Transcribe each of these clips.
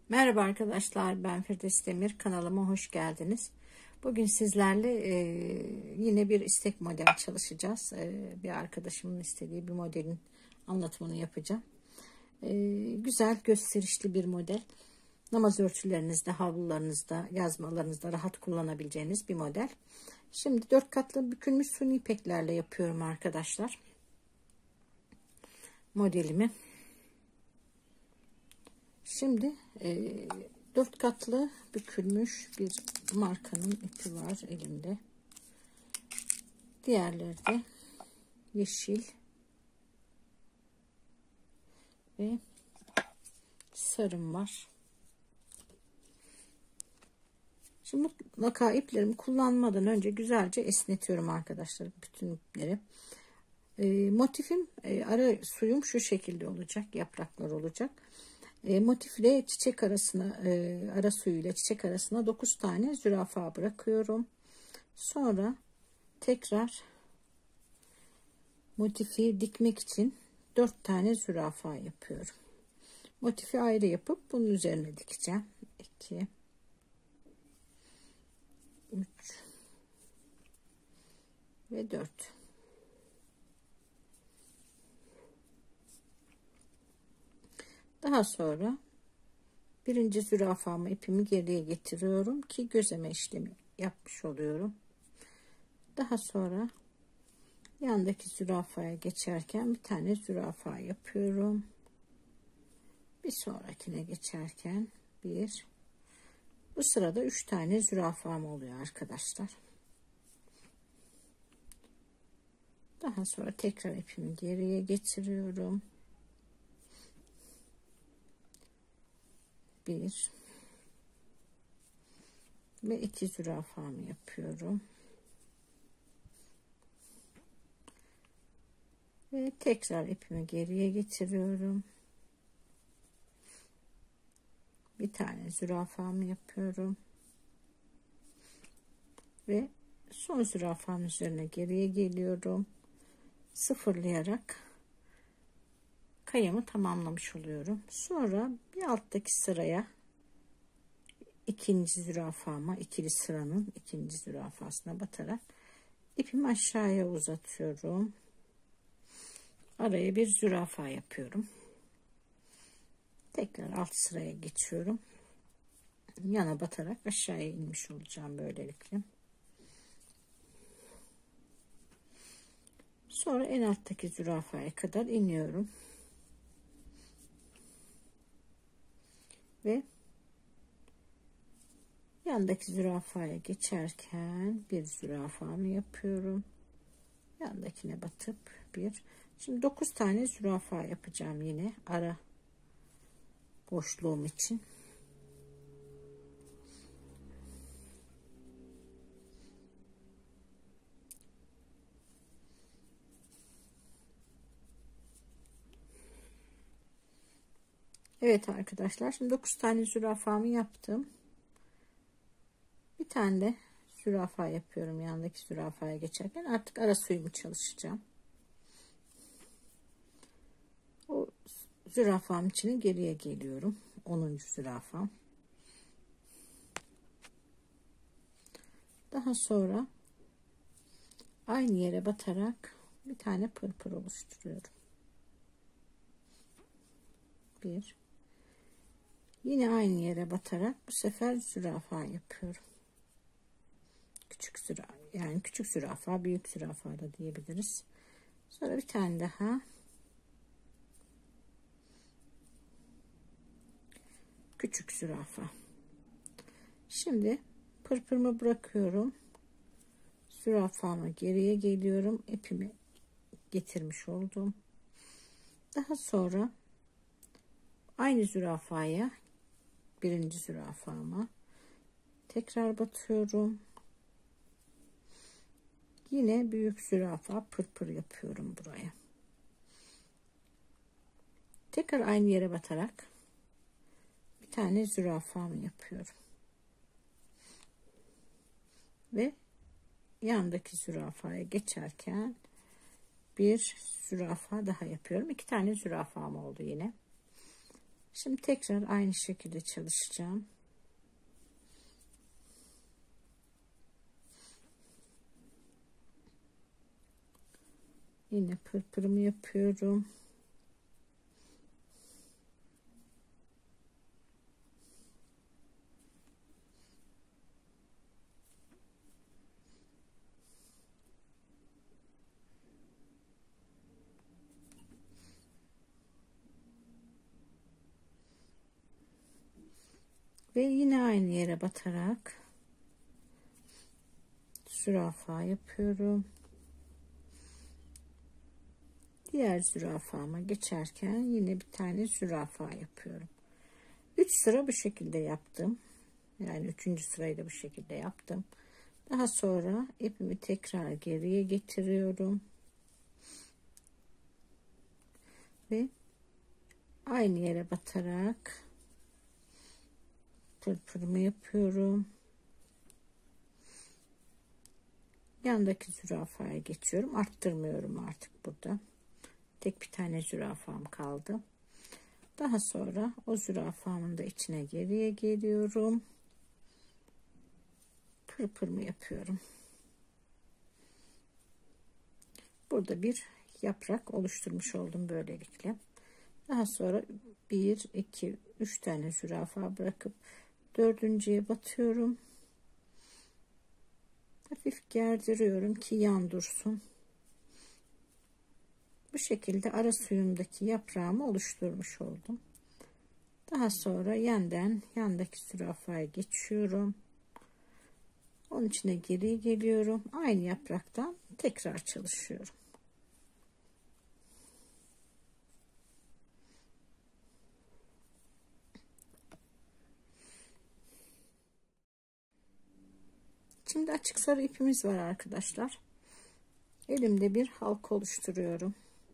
Merhaba arkadaşlar, ben Firdevs Demir, kanalıma hoş geldiniz. Bugün sizlerle yine bir istek model çalışacağız. Bir arkadaşımın istediği bir modelin anlatımını yapacağım. Güzel, gösterişli bir model. Namaz örtülerinizde, havlularınızda, yazmalarınızda rahat kullanabileceğiniz bir model. Şimdi 4 katlı bükülmüş suni ipeklerle yapıyorum arkadaşlar modelimi. Şimdi 4 katlı bükülmüş bir markanın ipi var elimde. Diğerleri de yeşil ve sarım var. Şimdi mutlaka iplerimi kullanmadan önce güzelce esnetiyorum arkadaşlar, bütün ipleri. Motifim ara suyum şu şekilde olacak, yapraklar olacak. Motifle çiçek arasına, ara suyuyla çiçek arasına 9 tane zürafa bırakıyorum. Sonra tekrar motifi dikmek için 4 tane zürafa yapıyorum. Motifi ayrı yapıp bunun üzerine dikeceğim. 2 3 ve 4. Daha sonra birinci zürafamı, ipimi geriye getiriyorum ki gözleme işlemi yapmış oluyorum. Daha sonra yandaki zürafaya geçerken bir tane zürafa yapıyorum. Bir sonrakine geçerken bir. Bu sırada 3 tane zürafam oluyor arkadaşlar. Daha sonra tekrar ipimi geriye getiriyorum. 1 ve 2 zürafamı yapıyorum. Ve tekrar ipimi geriye getiriyorum. Bir tane zürafamı yapıyorum. Ve son zürafamın üzerine geriye geliyorum. Sıfırlayarak kayamı tamamlamış oluyorum. Sonra bir alttaki sıraya ikinci zürafama, ikili sıranın ikinci zürafasına batarak ipimi aşağıya uzatıyorum. Araya bir zürafa yapıyorum. Tekrar alt sıraya geçiyorum. Yana batarak aşağıya inmiş olacağım böylelikle. Sonra en alttaki zürafaya kadar iniyorum. Ve yandaki zürafaya geçerken bir zürafamı yapıyorum. Yandakine batıp bir. Şimdi 9 tane zürafa yapacağım yine ara boşluğum için. Evet arkadaşlar, şimdi 9 tane zürafamı yaptım. Bir tane de zürafa yapıyorum yandaki zürafaya geçerken. Artık ara suyumu çalışacağım. O zürafam için geriye geliyorum. 10. zürafam. Daha sonra aynı yere batarak bir tane pırpır oluşturuyorum. 1. Yine aynı yere batarak bu sefer zürafa yapıyorum. Küçük zürafa, yani küçük zürafa, büyük zürafa da diyebiliriz. Sonra bir tane daha küçük zürafa. Şimdi pırpırımı bırakıyorum. Zürafama geriye geliyorum. İpimi getirmiş oldum. Daha sonra aynı zürafaya, birinci zürafama tekrar batıyorum. Yine büyük zürafa pırpır yapıyorum buraya. Tekrar aynı yere batarak bir tane zürafamı yapıyorum. Ve yandaki zürafaya geçerken bir zürafa daha yapıyorum. 2 tane zürafam oldu yine. Şimdi tekrar aynı şekilde çalışacağım. Yine pırpırımı yapıyorum. Ve yine aynı yere batarak zürafa yapıyorum. Diğer zürafama geçerken yine bir tane zürafa yapıyorum. 3 sıra bu şekilde yaptım. Yani 3. sırayı da bu şekilde yaptım. Daha sonra ipimi tekrar geriye getiriyorum. Ve aynı yere batarak pırpırımı yapıyorum. Yandaki zürafaya geçiyorum. Arttırmıyorum artık burada. Tek bir tane zürafam kaldı. Daha sonra o zürafamın da içine geriye geliyorum. Pırpırımı yapıyorum. Burada bir yaprak oluşturmuş oldum böylelikle. Daha sonra 1, 2, 3 tane zürafa bırakıp dördüncüye batıyorum. Hafif gerdiriyorum ki yan dursun. Bu şekilde ara suyumdaki yaprağımı oluşturmuş oldum. Daha sonra yeniden yandaki zürafaya geçiyorum. Onun içine geri geliyorum. Aynı yapraktan tekrar çalışıyorum. Şimdi açık sarı ipimiz var arkadaşlar. Elimde bir halka oluşturuyorum.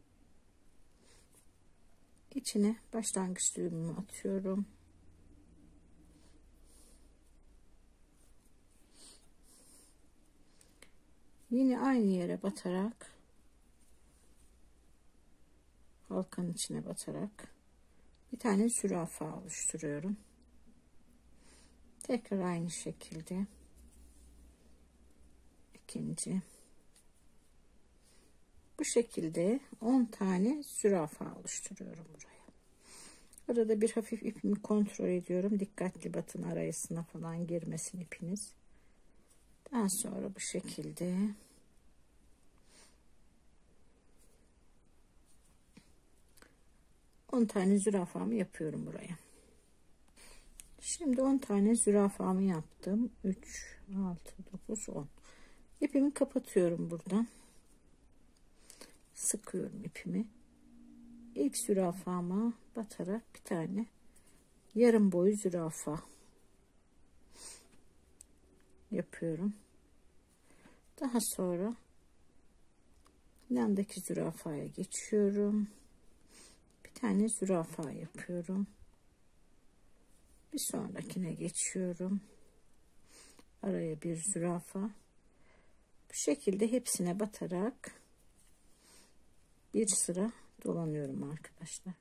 İçine başlangıç düğümümü atıyorum. Yine aynı yere batarak, halkanın içine batarak bir tane zürafa oluşturuyorum. Tekrar aynı şekilde ikinci. Bu şekilde 10 tane zürafa oluşturuyorum buraya. Arada bir hafif ipimi kontrol ediyorum. Dikkatli batın, arasına falan girmesin ipiniz. Daha sonra bu şekilde on tane zürafamı yapıyorum buraya. Şimdi 10 tane zürafamı yaptım. 3, 6, 9, 10. İpimi kapatıyorum buradan. Sıkıyorum ipimi. İlk zürafama batarak bir tane yarım boy zürafa yapıyorum. Daha sonra yandaki zürafaya geçiyorum. Bir tane zürafa yapıyorum. Bir sonrakine geçiyorum. Araya bir zürafa. Bu şekilde hepsine batarak bir sıra dolanıyorum arkadaşlar.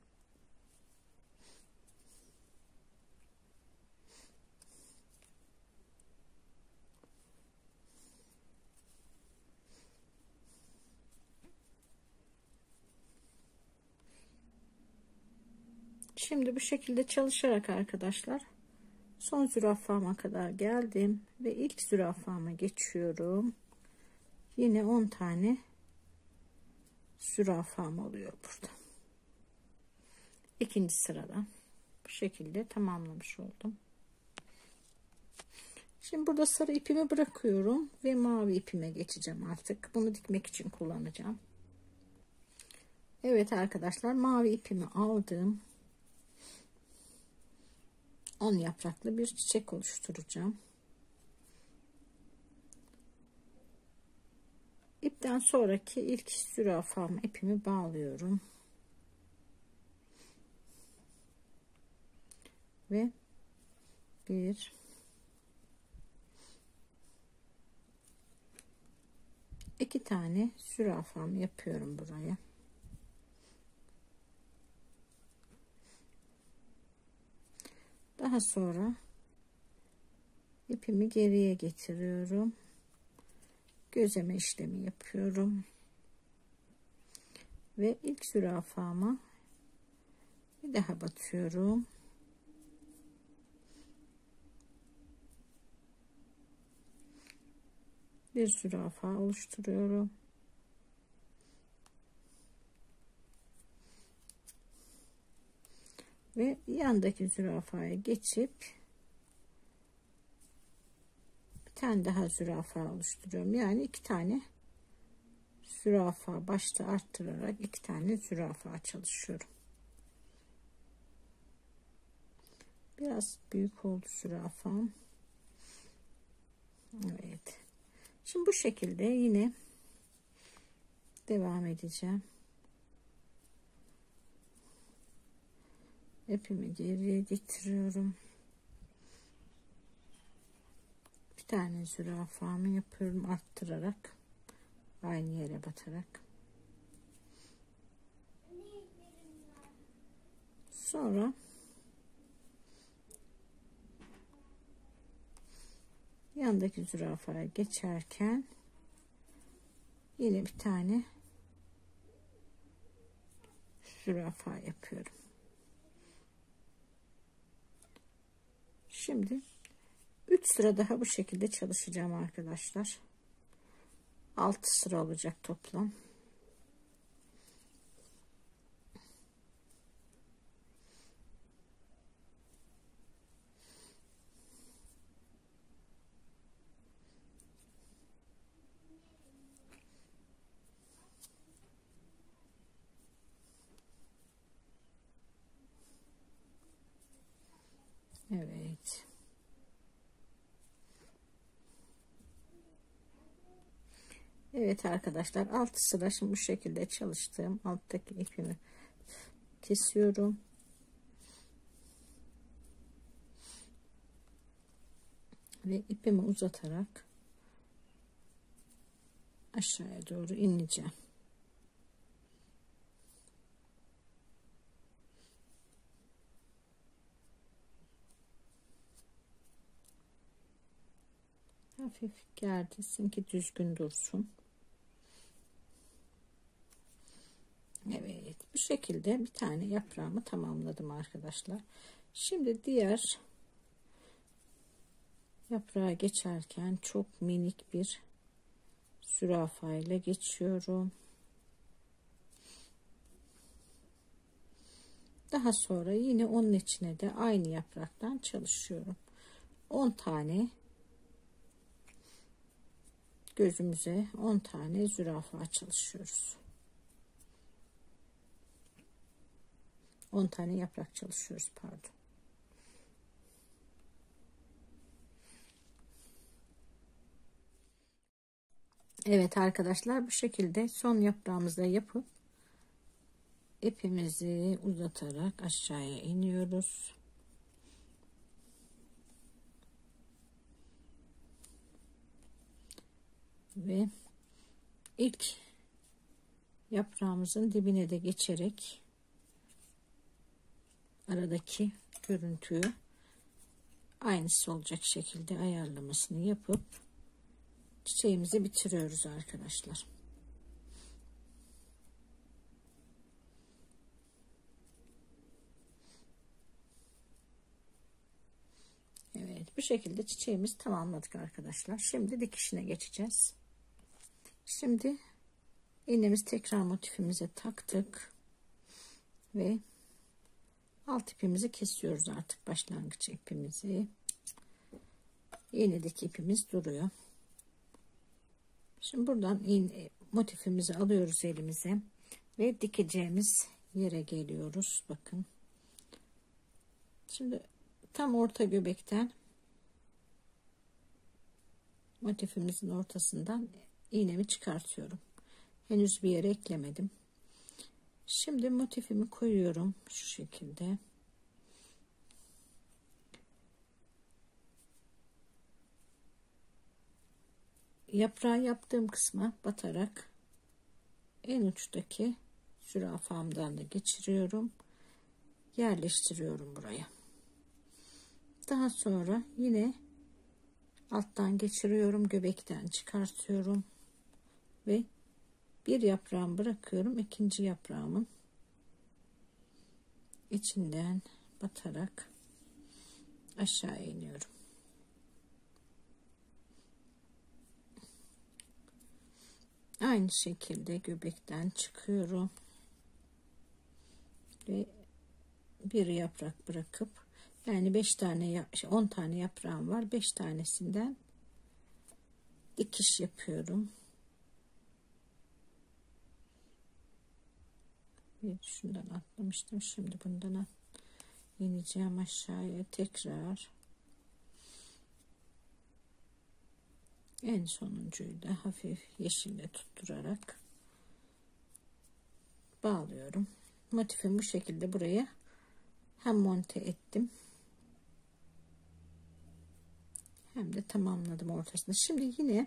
Şimdi bu şekilde çalışarak arkadaşlar son zürafama kadar geldim ve ilk zürafama geçiyorum. Yine 10 tane zürafam oluyor burada. İkinci sırada bu şekilde tamamlamış oldum. Şimdi burada sarı ipimi bırakıyorum ve mavi ipime geçeceğim artık. Bunu dikmek için kullanacağım. Evet arkadaşlar, mavi ipimi aldım. 10 yapraklı bir çiçek oluşturacağım. İpten sonraki ilk zürafama ipimi bağlıyorum. Ve 1, 2 tane zürafam yapıyorum buraya. Daha sonra ipimi geriye getiriyorum. Gözleme işlemi yapıyorum. Ve ilk zürafama bir daha batıyorum. Bir zürafa oluşturuyorum. Ve yandaki zürafaya geçip bir tane daha zürafa oluşturuyorum. Yani iki tane zürafa başta arttırarak iki tane zürafa çalışıyorum. Biraz büyük oldu zürafam. Evet. Şimdi bu şekilde yine devam edeceğim. İpimi geriye getiriyorum. Bir tane zürafamı yapıyorum arttırarak, aynı yere batarak. Sonra yandaki zürafaya geçerken yine bir tane zürafa yapıyorum. Şimdi 3 sıra daha bu şekilde çalışacağım arkadaşlar. 6 sıra olacak toplam. Evet. Evet arkadaşlar, 6 sıra şimdi bu şekilde çalıştım. Alttaki ipimi kesiyorum. Ve ipimi uzatarak aşağıya doğru ineceğim. Hafif gerdirsin ki düzgün dursun. Evet, bu şekilde bir tane yaprağımı tamamladım arkadaşlar. Şimdi diğer yaprağa geçerken çok minik bir zürafa ile geçiyorum. Daha sonra yine onun içine de aynı yapraktan çalışıyorum. 10 tane gözümüze 10 tane zürafa çalışıyoruz. 10 tane yaprak çalışıyoruz, pardon. Evet arkadaşlar, bu şekilde son yaprağımızı da yapıp ipimizi uzatarak aşağıya iniyoruz. Ve ilk yaprağımızın dibine de geçerek aradaki görüntüyü aynısı olacak şekilde ayarlamasını yapıp çiçeğimizi bitiriyoruz arkadaşlar. Evet, bu şekilde çiçeğimizi tamamladık arkadaşlar. Şimdi dikişine geçeceğiz. Şimdi iğnemizi tekrar motifimize taktık ve alt ipimizi kesiyoruz artık, başlangıç ipimizi. İğnedeki ipimiz duruyor. Şimdi buradan motifimizi alıyoruz elimize ve dikeceğimiz yere geliyoruz. Bakın. Şimdi tam orta göbekten, motifimizin ortasından iğnemi çıkartıyorum. Henüz bir yere eklemedim. Şimdi motifimi koyuyorum şu şekilde. Yaprağı yaptığım kısma batarak en uçtaki zürafamdan da geçiriyorum. Yerleştiriyorum buraya. Daha sonra yine alttan geçiriyorum, göbekten çıkartıyorum ve bir yaprağımı bırakıyorum, ikinci yaprağımın içinden batarak aşağı iniyorum. Aynı şekilde göbekten çıkıyorum ve bir yaprak bırakıp, yani 5 tane 10 tane yaprağım var, 5 tanesinden dikiş yapıyorum. Şundan atlamıştım, şimdi bundan ineceğim aşağıya, tekrar en sonuncuyu da hafif yeşille tutturarak bağlıyorum. Motifimi bu şekilde buraya hem monte ettim hem de tamamladım ortasını. Şimdi yine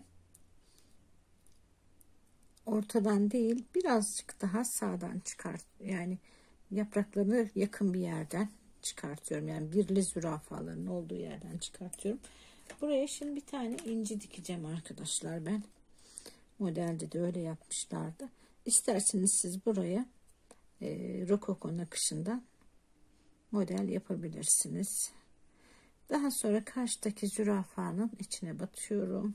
ortadan değil, birazcık daha sağdan çıkart, yani yapraklarını yakın bir yerden çıkartıyorum, yani birli zürafaların olduğu yerden çıkartıyorum. Buraya şimdi bir tane inci dikeceğim arkadaşlar. Ben modelde de öyle yapmışlardı. İsterseniz siz buraya rokoko nakışından model yapabilirsiniz. Daha sonra karşıdaki zürafanın içine batıyorum.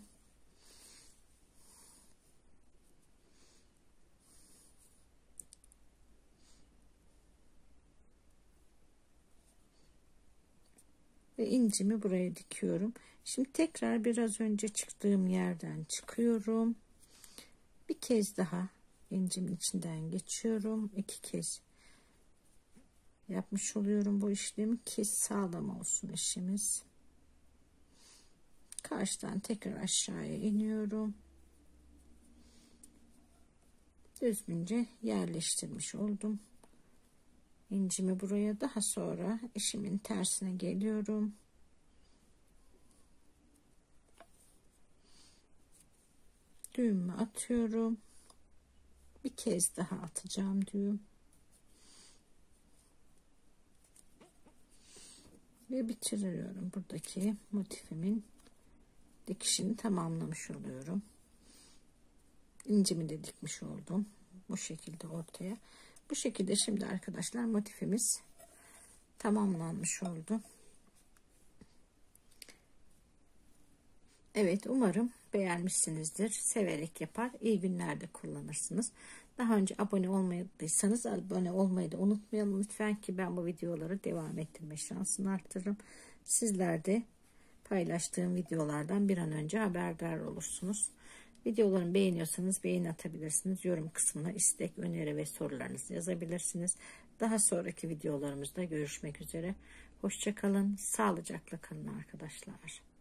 Ve incimi buraya dikiyorum. Şimdi tekrar biraz önce çıktığım yerden çıkıyorum. Bir kez daha incimin içinden geçiyorum. 2 kez yapmış oluyorum bu işlemi ki sağlam olsun işimiz. Karşıdan tekrar aşağıya iniyorum. Düzgünce yerleştirmiş oldum incimi buraya. Daha sonra işimin tersine geliyorum. Düğümü atıyorum. Bir kez daha atacağım düğüm. Ve bitiriyorum. Buradaki motifimin dikişini tamamlamış oluyorum. İncimi de dikmiş oldum. Bu şekilde ortaya. Bu şekilde şimdi arkadaşlar motifimiz tamamlanmış oldu. Evet, umarım beğenmişsinizdir. Severek yapar, iyi günlerde kullanırsınız. Daha önce abone olmadıysanız abone olmayı da unutmayalım lütfen ki ben bu videoları devam ettirme şansını arttırırım. Sizler de paylaştığım videolardan bir an önce haberdar olursunuz. Videolarımı beğeniyorsanız beğeni atabilirsiniz. Yorum kısmına istek, öneri ve sorularınızı yazabilirsiniz. Daha sonraki videolarımızda görüşmek üzere. Hoşça kalın, sağlıcakla kalın arkadaşlar.